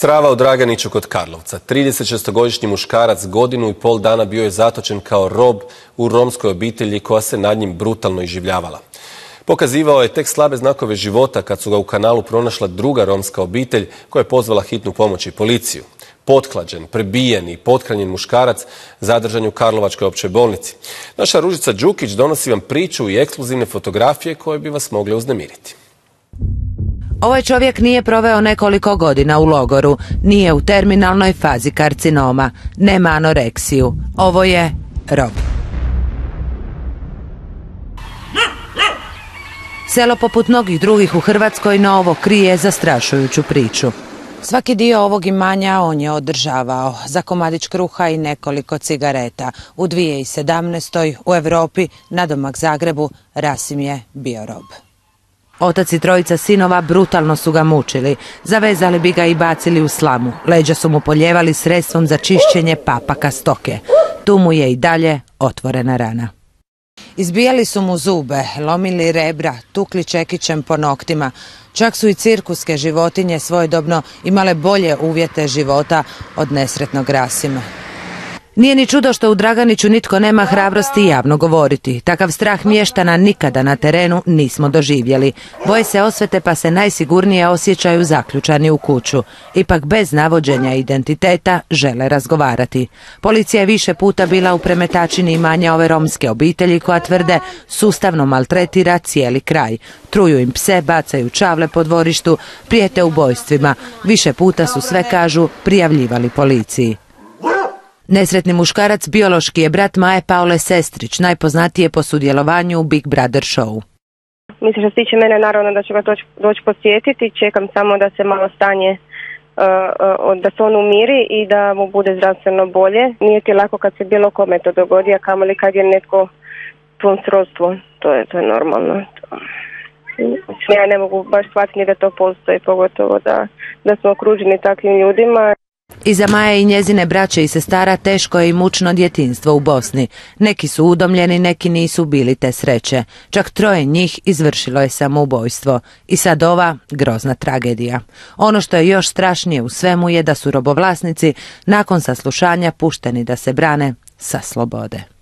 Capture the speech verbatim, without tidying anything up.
Strava u Draganiću kod Karlovca. tridesetšestogodišnji muškarac godinu i pol dana bio je zatočen kao rob u romskoj obitelji koja se nad njim brutalno iživljavala. Pokazivao je tek slabe znakove života kad su ga u kanalu pronašla druga romska obitelj koja je pozvala hitnu pomoć i policiju. Potklađen, prebijen i pothranjen muškarac zadržan je u Karlovačkoj općoj bolnici. Naša Ružica Đukić donosi vam priču i ekskluzivne fotografije koje bi vas mogle uznemiriti. Ovaj čovjek nije proveo nekoliko godina u logoru, nije u terminalnoj fazi karcinoma, nema anoreksiju. Ovo je rob. Selo poput mnogih drugih u Hrvatskoj na ovo krije zastrašujuću priču. Svaki dio ovog imanja on je održavao za komadić kruha i nekoliko cigareta. U dvije tisuće sedamnaestoj u Europi, nadomak Zagrebu, Rasim je bio rob. Otac i trojica sinova brutalno su ga mučili. Zavezali bi ga i bacili u slamu. Leđa su mu poljevali sredstvom za čišćenje papaka stoke. Tu mu je i dalje otvorena rana. Izbijali su mu zube, lomili rebra, tukli čekićem po noktima. Čak su i cirkuske životinje svojedobno imale bolje uvjete života od nesretnog Rasima. Nije ni čudo što u Draganiću nitko nema hrabrosti javno govoriti. Takav strah mještana nikada na terenu nismo doživjeli. Boje se osvete pa se najsigurnije osjećaju zaključani u kuću. Ipak bez navođenja identiteta žele razgovarati. Policija je više puta bila u premetačini imanja ove romske obitelji koja tvrde sustavno maltretira cijeli kraj. Truju im pse, bacaju čavle po dvorištu, prijete ubojstvima. Više puta su sve, kažu, prijavljivali policiji. Nesretni muškarac biološki je brat Maje Paule Sestrić, najpoznatije po sudjelovanju u Big Brother showu. Mislim, što se tiče mene, naravno da ću ga doći, doći posjetiti, čekam samo da se malo stanje, uh, uh, da se on umiri i da mu bude zdravstveno bolje. Nije ti lako kad se bilo kome to dogodi, a kamoli kad je netko tvojom srodstvu, to je, to je normalno. Ja ne mogu baš shvatiti da to postoji, pogotovo da, da smo okruženi takvim ljudima. Iza Maje i njezine braće i sestara teško je i mučno djetinjstvo u Bosni. Neki su udomljeni, neki nisu bili te sreće. Čak troje njih izvršilo je samoubojstvo. I sad ova grozna tragedija. Ono što je još strašnije u svemu je da su robovlasnici nakon saslušanja pušteni da se brane sa slobode.